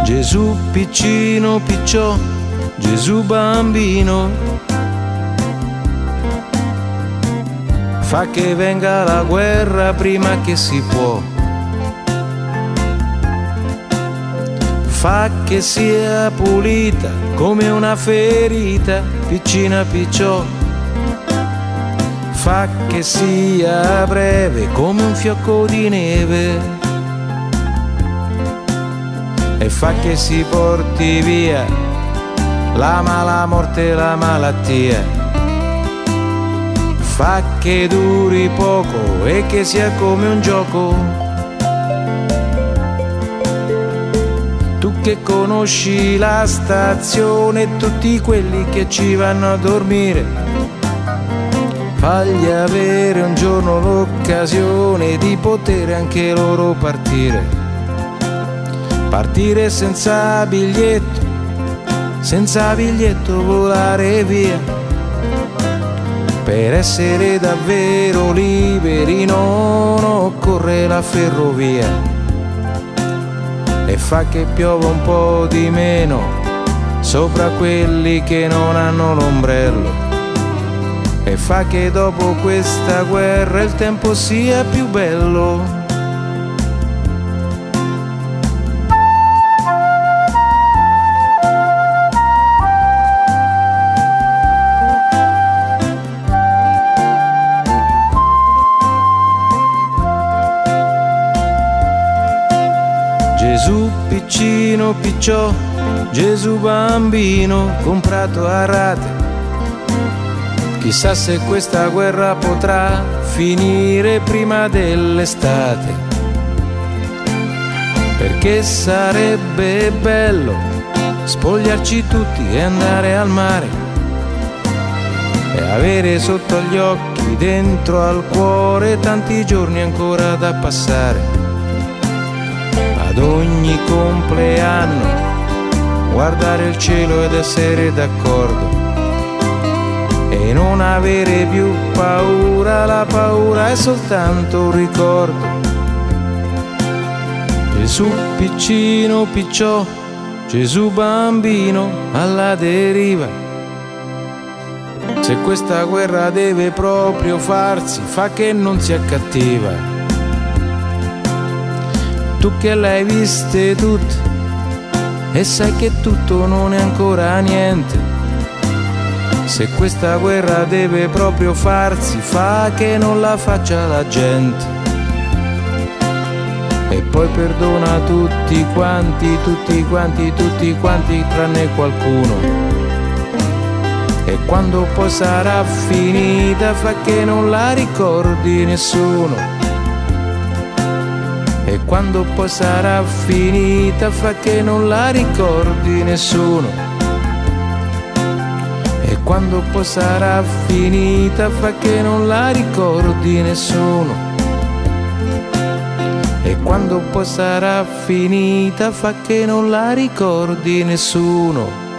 Gesù piccino picciò, Gesù bambino, fa che venga la guerra prima che si può, fa che sia pulita come una ferita, piccina picciò, fa che sia breve come un fiocco di neve, e fa che si porti via la mala morte e la malattia, fa che duri poco e che sia come un gioco. Tu che conosci la stazione e tutti quelli che ci vanno a dormire, fagli avere un giorno l'occasione di poter anche loro partire. Partire senza biglietto volare via, per essere davvero liberi non occorre la ferrovia, e fa che piova un po' di meno sopra quelli che non hanno l'ombrello, e fa che dopo questa guerra il tempo sia più bello. Gesù piccino picciò, Gesù bambino, comprato a rate. Chissà se questa guerra potrà finire prima dell'estate, perché sarebbe bello spogliarci tutti e andare al mare, e avere sotto gli occhi, dentro al cuore, tanti giorni ancora da passare. Ad ogni compleanno guardare il cielo ed essere d'accordo, e non avere più paura, la paura è soltanto un ricordo. Gesù piccino picciò, Gesù bambino alla deriva. Se questa guerra deve proprio farsi, fa che non sia cattiva. Tu che le hai viste tutte e sai che tutto non è ancora niente, se questa guerra deve proprio farsi, fa che non la faccia la gente, e poi perdona tutti quanti, tranne qualcuno, e quando poi sarà finita fa che non la ricordi nessuno. E quando poi sarà finita fa che non la ricordi nessuno. E quando poi sarà finita fa che non la ricordi nessuno. E quando poi sarà finita fa che non la ricordi nessuno.